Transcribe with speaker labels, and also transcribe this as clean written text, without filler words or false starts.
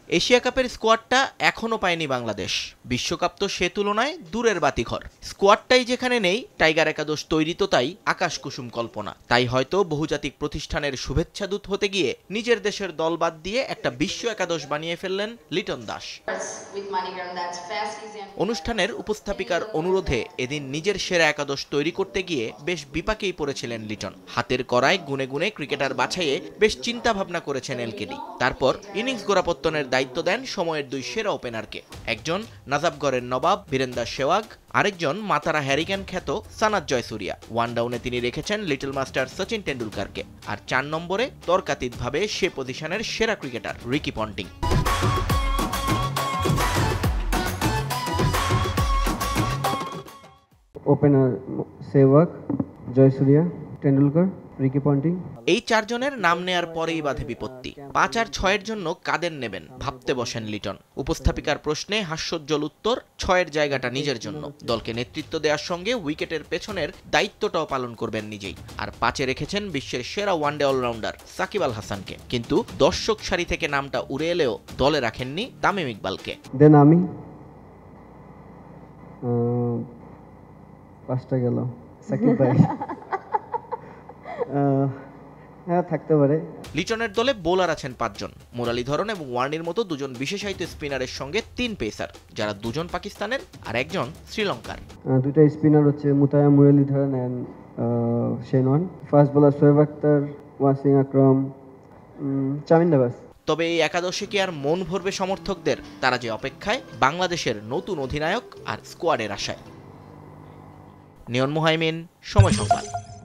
Speaker 1: Asia কাপের স্কোয়াডটা এখনো পায়নি বাংলাদেশ। বিশ্বকাপ তো সে তুলনায় দূরের বাতিঘর। স্কোয়াডটাই যেখানে নেই, টাইগার একাদশ তৈরি তো তাই আকাশ কুসুম কল্পনা। তাই হয়তো বহুজাতিক প্রতিষ্ঠানের শুভেচ্ছাদূত হতে গিয়ে নিজের দেশের দল বাদ দিয়ে একটা বিশ্ব একাদশ বানিয়ে ফেললেন লিটন দাস। অনুষ্ঠানের উপস্থাপিকার অনুরোধে এদিন নিজের সেরা একাদশ তৈরি করতে গিয়ে বেশ বিপাকেই পড়েছিলেন লিটন। হাতের কড়ায় গুনে গুনে ক্রিকেটার বাছাইয়ে বেশ চিন্তা ভাবনা করেছেন এলকেডি। তারপর ইনিংস গোড়াপত্তনের দায়িত্ব দেন সময়ের দুই সেরা ওপেনারকে। একজন নাজাবগড়ের নবাব বীরেন্দর সেওয়াগ, আরেকজন মাতারা হ্যারিকেন খ্যাত সানাত জয়সুরিয়া। ওয়ান ডাউনে তিনি রেখেছেন লিটল মাস্টার সচিন টেন্ডুলকারকে। আর ৪ নম্বরে তর্কাতীতভাবে সে পজিশনের সেরা cricketer Ricky Ponting.
Speaker 2: Opener Sehwag, Jayasuriya, Tendulkar, Ricky Ponting.
Speaker 1: এই ৪ জনের নাম নেয়ার পরেই বাধে বিপত্তি। ৫ আর ৬-এর জন্য কাদের নেবেন ভাবতে বসেন লিটন। উপস্থাপিকার প্রশ্নে হাস্যোজ্জ্বল উত্তর, ৬-এর জায়গাটা নিজের জন্য। দলকে নেতৃত্ব দেওয়ার সঙ্গে উইকেটের পেছনের দায়িত্বটাও পালন করবেন নিজেই। আর ৫-এ রেখেছেন বিশ্বের সেরা ওয়ানডে অলরাউন্ডার সাকিব আল হাসানকে। কিন্তু দর্শক সারি থেকে নামটা উড়ে এলেও দলে রাখেননি তামিম ইকবালকে।
Speaker 2: দেন আমি ৫টা গেল সাকিব ভাই। হ্যাঁ, থাকতে পারে।
Speaker 1: লিটনের দলে বোলার আছেন ৫ জন। মুরালীধরন এবং ওয়ার্নির মতো দুজন বিশেষায়িত স্পিনারের সঙ্গে ৩ পেসার, যারা দুজন পাকিস্তানের আর একজন শ্রীলঙ্কার।
Speaker 2: দুইটা স্পিনার হচ্ছে Muttiah Muralitharan and Shane Warne. Fast bowler Shoaib Akhtar, Wasim Akram, Tamim.
Speaker 1: তবে এই একাদশে কি আর মন ভরবে সমর্থকদের? তারা যে অপেক্ষায় বাংলাদেশের নতুন অধিনায়ক আর স্কোয়াডের আশায়। নিয়ন মুহাইমিন, সময় সংবাদ।